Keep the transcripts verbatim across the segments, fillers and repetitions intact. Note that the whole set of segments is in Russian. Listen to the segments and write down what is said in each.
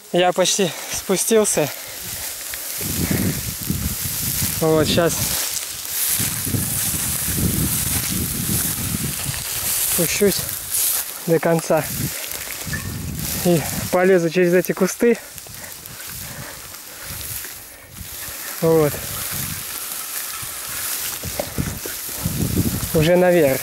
Я почти спустился. Вот сейчас спущусь до конца и полезу через эти кусты. Вот. Уже наверх.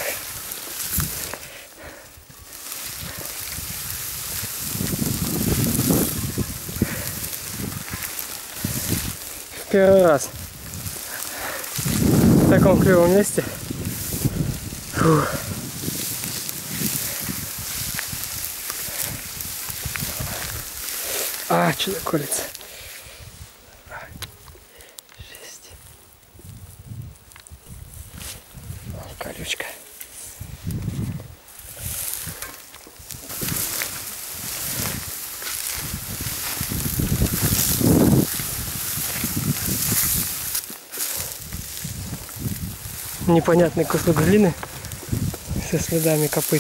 В первый раз в таком клевом месте. Фух. А, что-то колется. Жесть. Колючка. Непонятный кусок глины со следами копыт.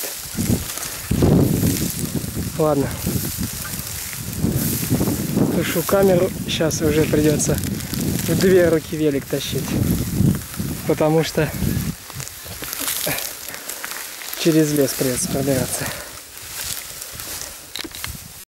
Ладно. Тушу камеру. Сейчас уже придется в две руки велик тащить. Потому что через лес придется продираться.